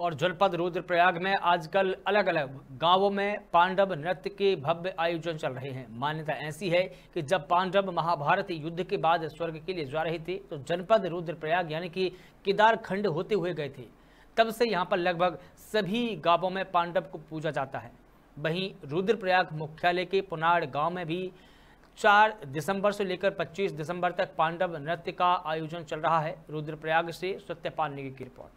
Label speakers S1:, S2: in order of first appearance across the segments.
S1: और जनपद रुद्रप्रयाग में आजकल अलग अलग गांवों में पांडव नृत्य के भव्य आयोजन चल रहे हैं। मान्यता ऐसी है कि जब पांडव महाभारत युद्ध के बाद स्वर्ग के लिए जा रहे थे तो जनपद रुद्रप्रयाग यानी कि केदार खंड होते हुए गए थे। तब से यहां पर लगभग सभी गांवों में पांडव को पूजा जाता है। वहीं रुद्रप्रयाग मुख्यालय के पुनाड़ गांव में भी 4 दिसंबर से लेकर 25 दिसंबर तक पांडव नृत्य का आयोजन चल रहा है। रुद्रप्रयाग से सत्यपाल नेगी की रिपोर्ट।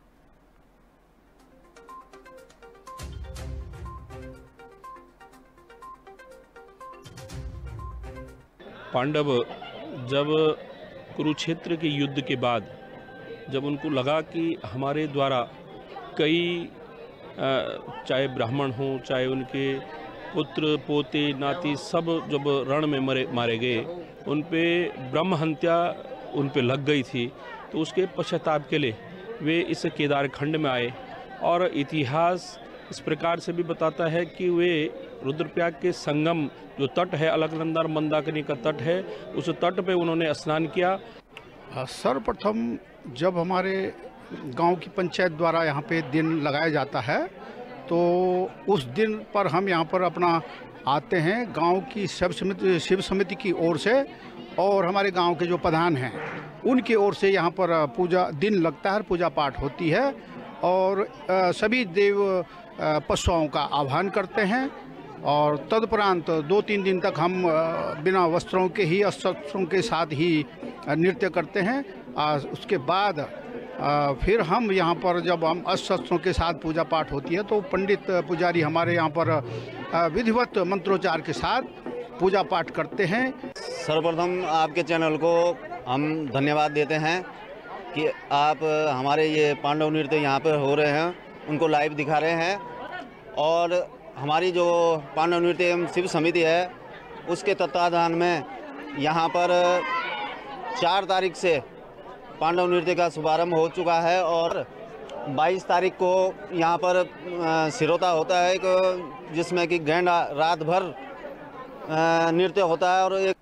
S2: पांडव जब कुरुक्षेत्र के युद्ध के बाद जब उनको लगा कि हमारे द्वारा कई चाहे ब्राह्मण हों चाहे उनके पुत्र पोते नाती सब जब रण में मारे गए, उन पे ब्रह्म हत्या उन पे लग गई थी, तो उसके पश्चाताप के लिए वे इस केदार खंड में आए। और इतिहास इस प्रकार से भी बताता है कि वे रुद्रप्रयाग के संगम जो तट है अलकनंदा और मंदाकिनी का तट है, उस तट पे उन्होंने स्नान किया।
S3: सर्वप्रथम जब हमारे गांव की पंचायत द्वारा यहाँ पे दिन लगाया जाता है तो उस दिन पर हम यहाँ पर अपना आते हैं गांव की शिव समिति की ओर से, और हमारे गांव के जो प्रधान हैं उनकी ओर से यहाँ पर पूजा दिन लगता है, पूजा पाठ होती है और सभी देव पशुओं का आह्वान करते हैं। और तदुपरांत 2-3 दिन तक हम बिना वस्त्रों के ही अस्त्रों के साथ ही नृत्य करते हैं। उसके बाद फिर हम यहाँ पर जब हम अस्त्रों के साथ पूजा पाठ होती है तो पंडित पुजारी हमारे यहाँ पर विधिवत मंत्रोच्चार के साथ पूजा पाठ करते हैं।
S4: सर्वप्रथम आपके चैनल को हम धन्यवाद देते हैं कि आप हमारे ये पांडव नृत्य यहाँ पर हो रहे हैं उनको लाइव दिखा रहे हैं। और हमारी जो पांडव नृत्य एवं शिव समिति है उसके तत्वाधान में यहाँ पर 4 तारीख से पांडव नृत्य का शुभारंभ हो चुका है और 22 तारीख को यहाँ पर सिरोता होता है जिसमें कि रात भर नृत्य होता है और एक